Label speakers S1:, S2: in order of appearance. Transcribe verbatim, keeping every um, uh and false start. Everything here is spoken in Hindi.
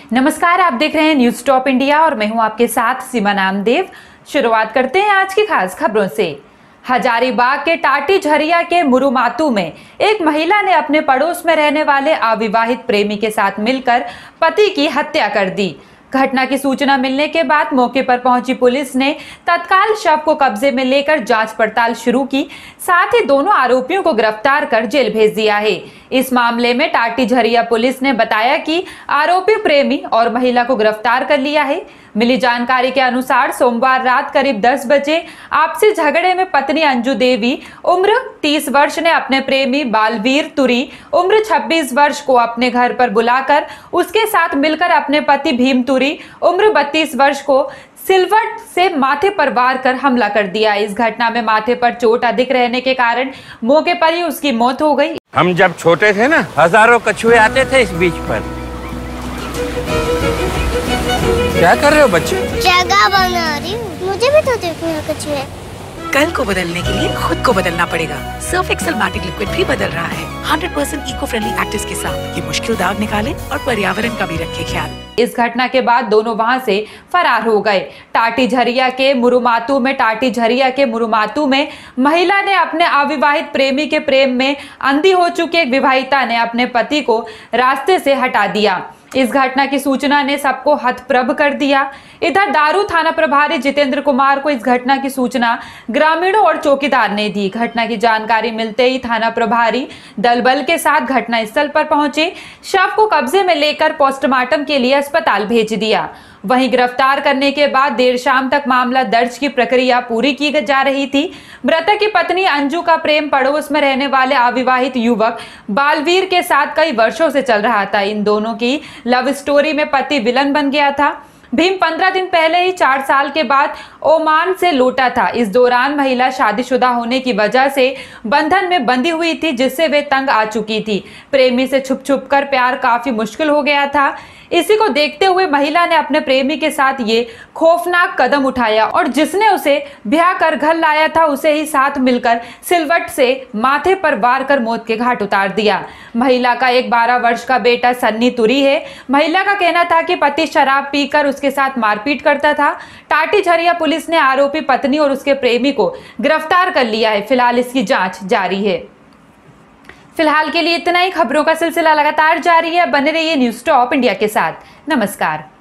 S1: नमस्कार, आप देख रहे हैं न्यूज टॉप इंडिया और मैं हूं आपके साथ सीमा नामदेव। शुरुआत करते हैं आज की खास खबरों से। हजारीबाग के टाटी झरिया के मुरुमातू में एक महिला ने अपने पड़ोस में रहने वाले अविवाहित प्रेमी के साथ मिलकर पति की हत्या कर दी। घटना की सूचना मिलने के बाद मौके पर पहुंची पुलिस ने तत्काल शव को कब्जे में लेकर जांच पड़ताल शुरू की, साथ ही दोनों आरोपियों को गिरफ्तार कर जेल भेज दिया है। इस मामले में टाटी झरिया पुलिस ने बताया कि आरोपी प्रेमी और महिला को गिरफ्तार कर लिया है। मिली जानकारी के अनुसार सोमवार रात करीब दस बजे आपसी झगड़े में पत्नी अंजू देवी उम्र तीस वर्ष ने अपने प्रेमी बालवीर तुरी उम्र छब्बीस वर्ष को अपने घर पर बुलाकर उसके साथ मिलकर अपने पति भीम तुरी उम्र बत्तीस वर्ष को सिलवट से माथे पर वार कर हमला कर दिया। इस घटना में माथे पर चोट अधिक रहने के कारण मौके पर ही उसकी मौत हो गई।
S2: हम जब छोटे थे ना, हजारों कछुए आते थे इस बीच पर। क्या कर रहे हो बच्चे?
S3: जगह बना रही हूँ। मुझे भी तो देखो यहाँ कछुए।
S4: कल को बदलने के लिए खुद को बदलना पड़ेगा। सर्फ एक्सेल मैटिक लिक्विड भी बदल रहा है hundred percent eco friendly actives के साथ। ये मुश्किल दाग निकाले और पर्यावरण का भी रखे ख्याल।
S1: इस घटना के बाद दोनों वहां से फरार हो गए। टाटी झरिया के मुरुमातू में टाटी झरिया के मुरुमातू में महिला ने अपने अविवाहित प्रेमी के प्रेम में अंधी हो चुकी एक विवाहिता ने अपने पति को रास्ते से हटा दिया। इस घटना की सूचना ने सबको हतप्रभ कर दिया। इधर दारू थाना प्रभारी जितेंद्र कुमार को इस घटना की सूचना ग्रामीणों और चौकीदार ने दी। घटना की जानकारी मिलते ही थाना प्रभारी दल बल के साथ घटना स्थल पर पहुंचे, शव को कब्जे में लेकर पोस्टमार्टम के लिए अस्पताल भेज दिया। वहीं गिरफ्तार करने के बाद देर शाम तक मामला दर्ज की प्रक्रिया पूरी की जा रही थी। मृतक की पत्नी अंजू का प्रेम पड़ोस में रहने वाले अविवाहित युवक बालवीर के साथ कई वर्षों से चल रहा था। इन दोनों की लव स्टोरी में पति विलन बन गया था। भीम पंद्रह दिन पहले ही चार साल के बाद ओमान से लौटा था। इस दौरान महिला शादीशुदा होने की वजह से बंधन में बंधी हुई थी, जिससे वे तंग आ चुकी थी। प्रेमी से छुप छुप कर प्यार काफी मुश्किल हो गया था। इसी को देखते हुए महिला ने अपने प्रेमी के साथ ये खौफनाक कदम उठाया और जिसने उसे ब्याह कर घर लाया था उसे ही साथ मिलकर सिलवट से माथे पर वार कर मौत के घाट उतार दिया। महिला का एक बारह वर्ष का बेटा सन्नी तुरी है। महिला का कहना था कि पति शराब पीकर उसके साथ मारपीट करता था। टाटी झरिया पुलिस ने आरोपी पत्नी और उसके प्रेमी को गिरफ्तार कर लिया है। फिलहाल इसकी जांच जारी है। फिलहाल के लिए इतना ही। खबरों का सिलसिला लगातार जारी है। बने रहिए न्यूज टॉप इंडिया के साथ। नमस्कार।